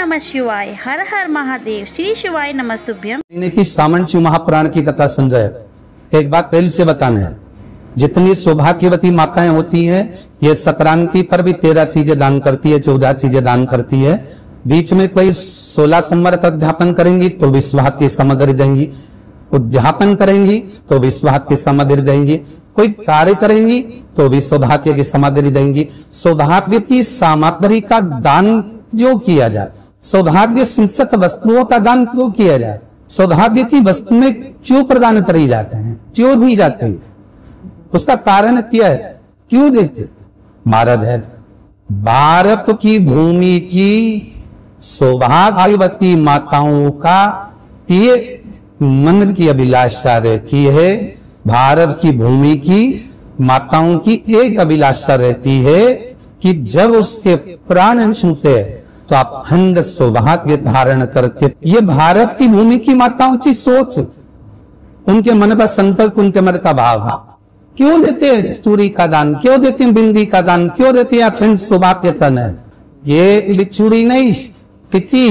नमः शिवाय, हर हर महादेव, श्री शिवाय नमस्तुभ्यम। की श्रावण शिव महापुराण की कथा सुन रहे, एक बात पहले से बताना है, जितनी सौभाग्यवती माताएं होती हैं ये संक्रांति पर भी 13 चीजें दान करती है, 14 चीजें दान करती है। बीच में कोई 16 सोमवार तक अध्यापन करेंगी तो विश्वास की सामग्री देंगी, उद्यापन करेंगी तो विश्वास की सामग्री देंगी, कोई कार्य करेंगी तो भी सौभाग्य की सामग्री देंगी। सौभाग्य की सामग्री का दान जो किया जाए, सौभाग्य संसत वस्तुओं का दान क्यों किया जाए, सौभाग्य की वस्तु में क्यों प्रदान करी जाते हैं, क्यों दी जाती है, उसका कारण क्या है, क्यों देते महाराज है। भारत की भूमि की सौभाग्यवती माताओं का ये मन की अभिलाषा रहती है। भारत की भूमि की माताओं की एक अभिलाषा रहती है कि जब उसके प्राण छूटे तो आप अखंड सौभाग्य धारण करके, ये भारत की भूमि की माताओं की सोच, उनके मन का संकल्प, उनके मन का भाव। क्यों देते हैं चूड़ी का दान, क्यों देते हैं बिंदी का दान, क्यों देते हैं अखंड सौभाग्य का दान। ये चूड़ी नहीं, कितनी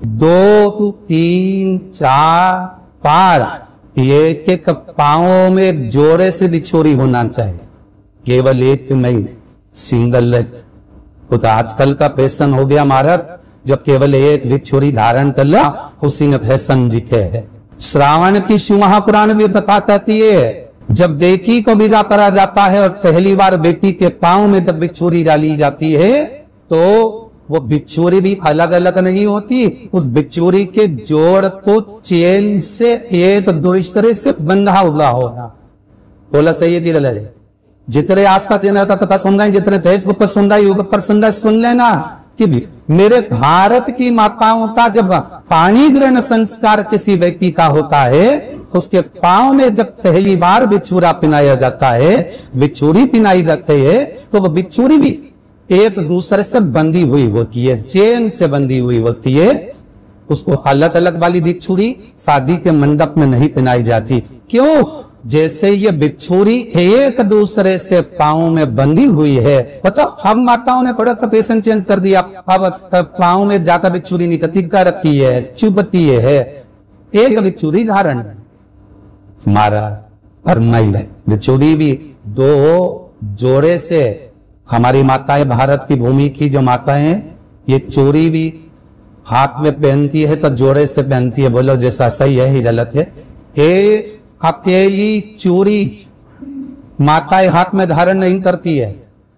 2 3 4 5 एक पांवों में जोड़े से बिछोरी होना चाहिए, केवल एक नहीं, सिंगल लेग। तो आजकल का फैशन हो गया महाराज, जब केवल एक बिछोरी धारण कर लिया उसी में फैशन दिखे है। श्रावण की शिव महापुराण भी बता कहती है, जब बेटी को विदा करा जाता है और पहली बार बेटी के पांव में जब बिछोरी डाली जाती है तो वो बिछोरी भी अलग अलग नहीं होती, उस बिछोरी के जोड़ को चेन से एक दूसरे से बंधा हुआ होगा। बोला सही है धीरे लगे, जितने आसपास कथा सुन रहे, जितने फेसबुक पर सुन रहे, यूट्यूब पर सुन रहे, सुन लेना कि मेरे भारत की माताओं का जब पानी ग्रहण संस्कार किसी व्यक्ति का होता है, उसके पांव में जब पहली बार बिछोरा पिनाया जाता है, बिछोरी पिनाई जाती है, तो वो बिछोरी भी एक दूसरे से बंधी हुई होती है, चेन से बंधी हुई होती है। उसको अलग अलग वाली बिछोरी शादी के मंडप में नहीं पहनाई जाती। क्यों? जैसे ये बिछोरी एक दूसरे से पांव में बंधी हुई है, मतलब हम माताओं ने थोड़ा सा फैशन चेंज कर दिया, अब पांव में ज्यादा बिछोरी नहीं टिक्का रखी है, चुपती है, एक बिछोरी धारण हमारा फरमाइल है। बिछोरी भी 2 जोड़े से, हमारी माताएं भारत की भूमि की जो माताएं हैं, ये चोरी भी हाथ में पहनती है तो जोड़े से पहनती है। बोलो जैसा सही है ही गलत है। ये अकेली चोरी माताएं हाथ में धारण नहीं करती है।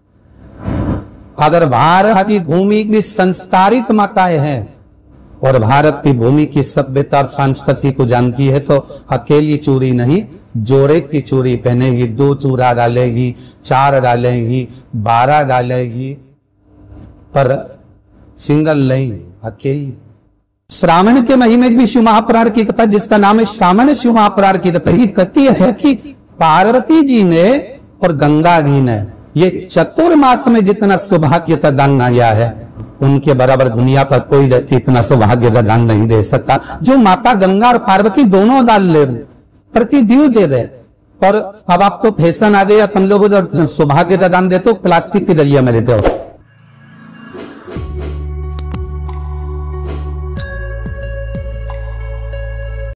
अगर भारत की भूमि की संस्कारित माताएं हैं और भारत की भूमि की सभ्यता और संस्कृति को जानती है तो अकेली चोरी नहीं, जोड़े की चूड़ी पहनेगी, 2 चूड़ा डालेगी, 4 डालेगी, 12 डालेगी, पर सिंगल नहीं, अकेली। श्रावण के महीने की शिव महापुराण की कथा, जिसका नाम है श्रावण शिव महापुराण की कथा, ये कहती है कि पार्वती जी ने और गंगा जी ने ये चतुर्मास में जितना सौभाग्य का दान दिया है, उनके बराबर दुनिया पर कोई व्यक्ति इतना सौभाग्य का दान नहीं दे सकता। जो माता गंगा और पार्वती दोनों डाल ले प्रतिदिव दे रहे। और अब आप तो फैशन आ गया, तुम लोग सौभाग्य का दान देते हो प्लास्टिक के दलिया में देते हो।